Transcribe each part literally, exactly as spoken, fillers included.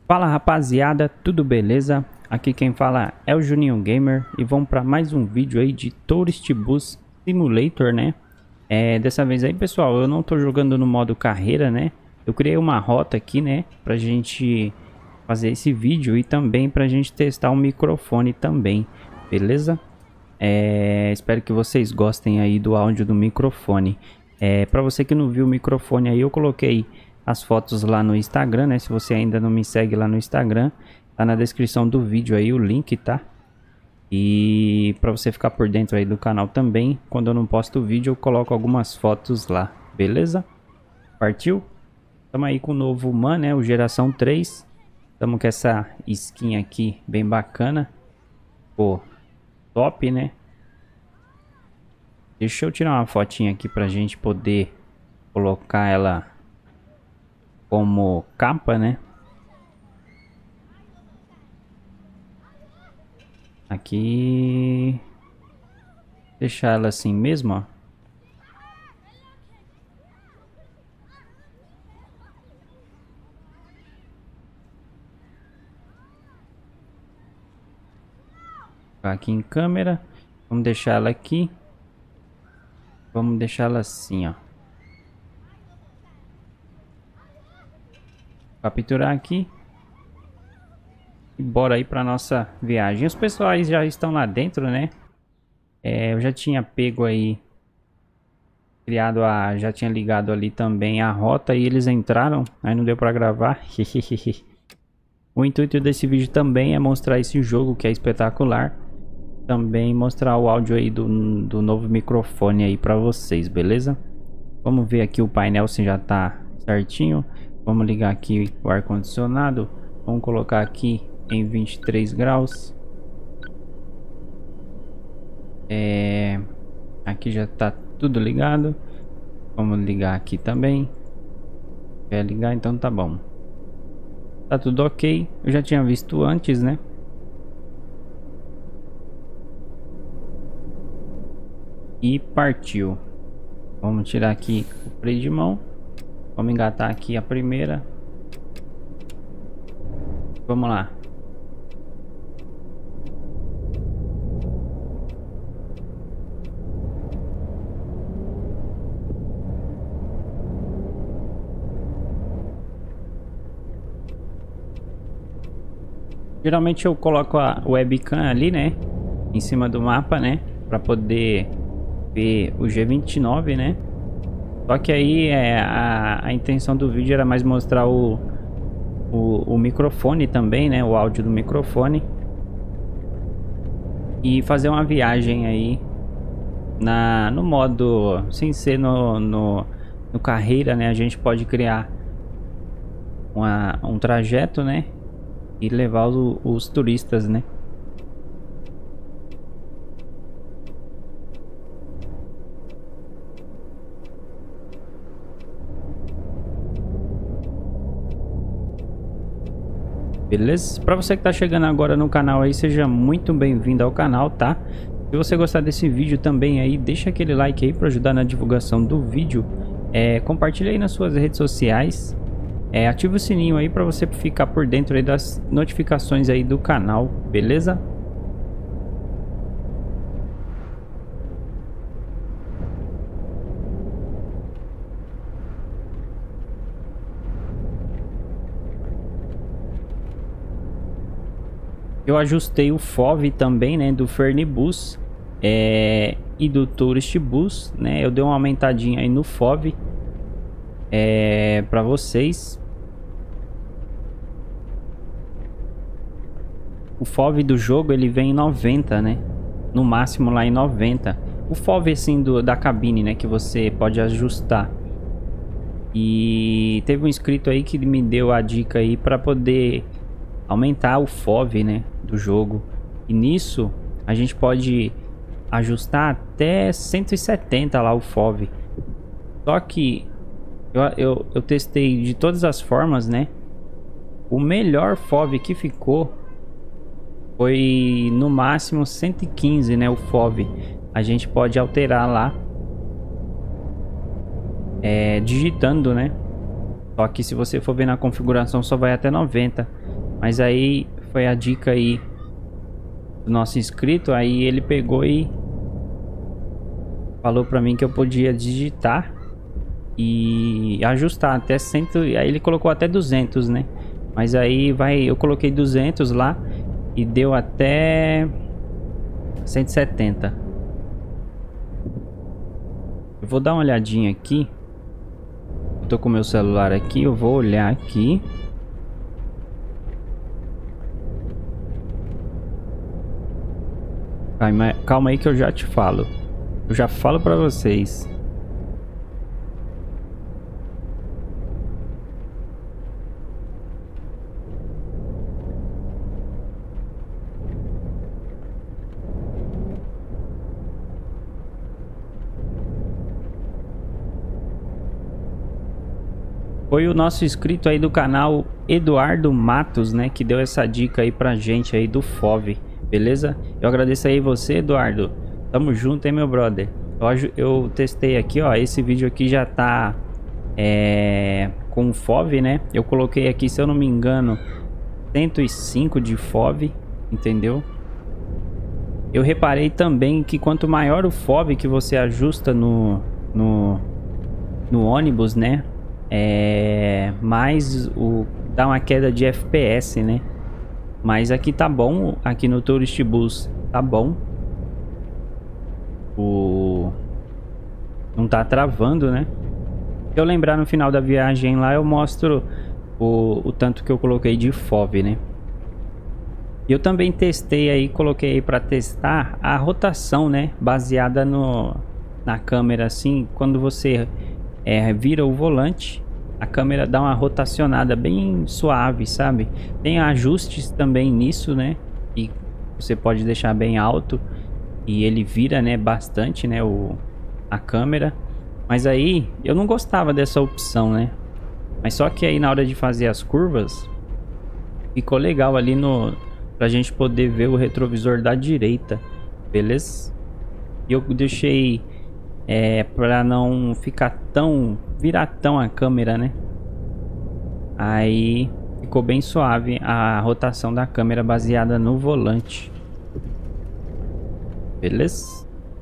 Fala rapaziada, tudo beleza? Aqui quem fala é o Juninho Gamer e vamos para mais um vídeo aí de Tourist Bus Simulator, né? É, dessa vez aí pessoal, eu não tô jogando no modo carreira, né? Eu criei uma rota aqui, né? Pra gente fazer esse vídeo e também pra gente testar o microfone também, beleza? É, espero que vocês gostem aí do áudio do microfone. É, pra você que não viu o microfone aí, eu coloquei as fotos lá no Instagram, né? Se você ainda não me segue lá no Instagram, tá na descrição do vídeo aí o link, tá? E para você ficar por dentro aí do canal também, quando eu não posto vídeo eu coloco algumas fotos lá, beleza? Partiu? Estamos aí com o novo Man, né? O geração três. Estamos com essa skin aqui bem bacana. Pô, top, né? Deixa eu tirar uma fotinha aqui pra gente poder colocar ela como capa, né? Aqui, deixar ela assim mesmo, ó. Aqui em câmera, vamos deixar ela aqui. Vamos deixar ela assim, ó. Capturar aqui. E bora aí para nossa viagem. Os pessoais já estão lá dentro, né? É, eu já tinha pego aí, criado a, já tinha ligado ali também a rota e eles entraram, aí não deu para gravar. O intuito desse vídeo também é mostrar esse jogo que é espetacular. Também mostrar o áudio aí do, do novo microfone aí para vocês, beleza? Vamos ver aqui o painel se já tá certinho. Vamos ligar aqui o ar-condicionado. Vamos colocar aqui em vinte e três graus. É... Aqui já tá tudo ligado. Vamos ligar aqui também. Quer ligar? Então tá bom. Tá tudo ok. Eu já tinha visto antes, né? E partiu. Vamos tirar aqui o freio de mão. Vamos engatar aqui a primeira. Vamos lá. Geralmente eu coloco a webcam ali, né? Em cima do mapa, né? Pra poder ver o G vinte e nove, né? Só que aí é, a, a intenção do vídeo era mais mostrar o, o, o microfone também, né? O áudio do microfone. E fazer uma viagem aí na, no modo, sem ser no, no, no carreira, né? A gente pode criar uma, um trajeto, né? E levar os, os turistas, né? Beleza? Para você que tá chegando agora no canal aí, seja muito bem-vindo ao canal, tá? Se você gostar desse vídeo também aí, deixa aquele like aí para ajudar na divulgação do vídeo. É, compartilha aí nas suas redes sociais. É, ativa o sininho aí para você ficar por dentro aí das notificações aí do canal, beleza? Eu ajustei o F O V também, né, do Fernibus é, e do Tourist Bus, né? Eu dei uma aumentadinha aí no F O V é, para vocês. O F O V do jogo ele vem em noventa, né? No máximo lá em noventa. O F O V assim do, da cabine, né? Que você pode ajustar. E teve um inscrito aí que me deu a dica aí para poder aumentar o F O V, né? Do jogo. E nisso a gente pode ajustar até cento e setenta lá o F O V. Só que eu, eu, eu testei de todas as formas, né? O melhor F O V que ficou foi no máximo cento e quinze, né? O F O V. A gente pode alterar lá, é, digitando, né? Só que se você for ver na configuração só vai até noventa. Mas aí foi a dica aí do nosso inscrito, aí ele pegou e falou pra mim que eu podia digitar e ajustar até cem, aí ele colocou até duzentos, né? Mas aí vai, eu coloquei duzentos lá e deu até cento e setenta. Eu vou dar uma olhadinha aqui. Eu tô com meu celular aqui, eu vou olhar aqui. Calma, calma aí que eu já te falo. Eu já falo pra vocês. Foi o nosso inscrito aí do canal Eduardo Matos, né, que deu essa dica aí pra gente aí do F O V, beleza? Eu agradeço aí você, Eduardo. Tamo junto, hein, meu brother. Hoje eu testei aqui, ó, esse vídeo aqui já tá é, com F O V, né? Eu coloquei aqui, se eu não me engano, cento e cinco de F O V, entendeu? Eu reparei também que quanto maior o F O V que você ajusta no, no, no ônibus, né? É, mais o, dá uma queda de F P S, né? Mas aqui tá bom, aqui no Tourist Bus tá bom. O... Não tá travando, né? Se eu lembrar no final da viagem lá, eu mostro o, o tanto que eu coloquei de F O V, né? E eu também testei aí, coloquei aí pra testar a rotação, né? Baseada no, na câmera, assim, quando você é, vira o volante, a câmera dá uma rotacionada bem suave, sabe? Tem ajustes também nisso, né? E você pode deixar bem alto e ele vira, né, bastante, né, o, a câmera. Mas aí eu não gostava dessa opção, né? Mas só que aí na hora de fazer as curvas ficou legal ali no pra gente poder ver o retrovisor da direita, beleza? E eu deixei é, pra não ficar tão virar tão a câmera, né? Aí ficou bem suave a rotação da câmera baseada no volante. Beleza?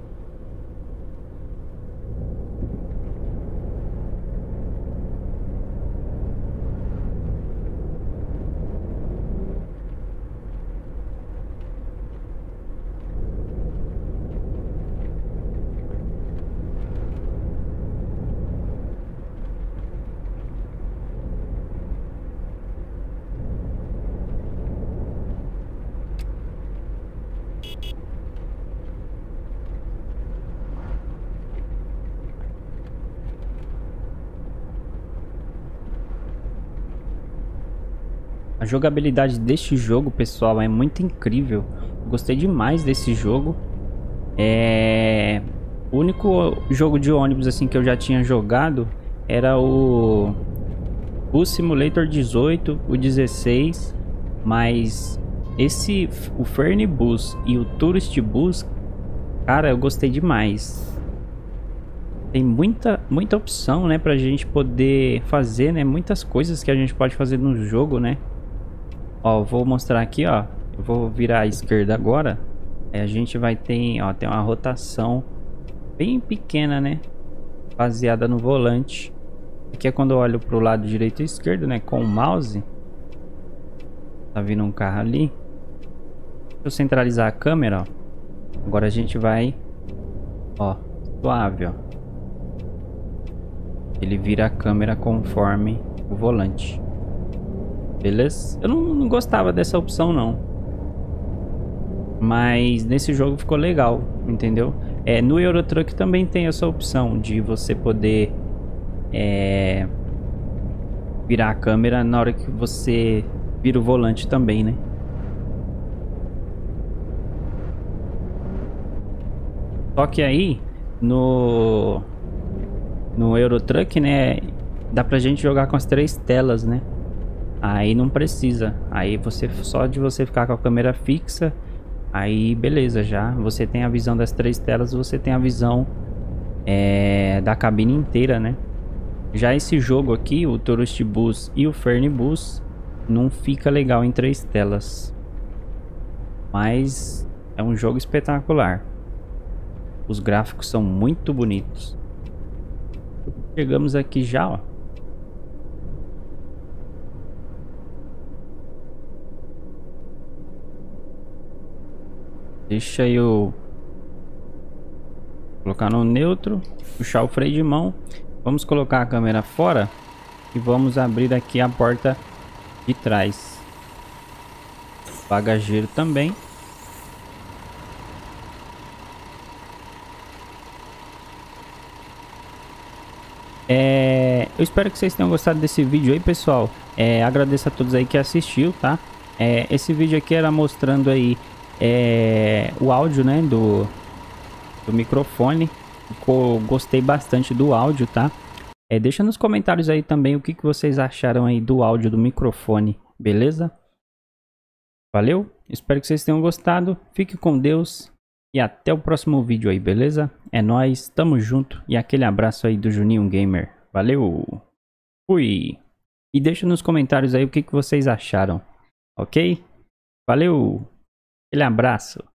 A jogabilidade deste jogo, pessoal, é muito incrível. Gostei demais desse jogo. É... O único jogo de ônibus assim que eu já tinha jogado era o Bus Simulator dezoito, o dezesseis, mas esse, o Fernie Bus e o Tourist Bus, cara, eu gostei demais. Tem muita, muita opção, né, pra gente poder fazer, né, muitas coisas que a gente pode fazer no jogo, né. Ó, vou mostrar aqui, ó. Eu vou virar à esquerda agora. Aí a gente vai ter, ó, tem uma rotação bem pequena, né? Baseada no volante. Aqui é quando eu olho pro lado direito e esquerdo, né? Com o mouse. Tá vindo um carro ali. Deixa eu centralizar a câmera, ó. Agora a gente vai, ó, suave, ó. Ele vira a câmera conforme o volante. Beleza? Eu não, não gostava dessa opção, não. Mas nesse jogo ficou legal, entendeu? É, no Euro Truck também tem essa opção de você poder é, virar a câmera na hora que você vira o volante também, né? Só que aí, no, no Euro Truck, né, dá pra gente jogar com as três telas, né? Aí não precisa. Aí você só de você ficar com a câmera fixa, aí beleza, já você tem a visão das três telas, você tem a visão é, da cabine inteira, né? Já esse jogo aqui, o Tourist Bus e o Fernie Bus, não fica legal em três telas. Mas é um jogo espetacular. Os gráficos são muito bonitos. Chegamos aqui já, ó. Deixa eu colocar no neutro, puxar o freio de mão. Vamos colocar a câmera fora e vamos abrir aqui a porta de trás. Bagageiro também. É, eu espero que vocês tenham gostado desse vídeo aí, pessoal. É, agradeço a todos aí que assistiu, tá? É, esse vídeo aqui era mostrando aí é, o áudio, né, do, do microfone. Ficou, gostei bastante do áudio, tá? É, deixa nos comentários aí também o que, que vocês acharam aí do áudio do microfone, beleza? Valeu? Espero que vocês tenham gostado. Fique com Deus e até o próximo vídeo aí, beleza? É nóis, tamo junto e aquele abraço aí do Juninho Gamer. Valeu! Fui! E deixa nos comentários aí o que, que vocês acharam, ok? Valeu! Aquele abraço!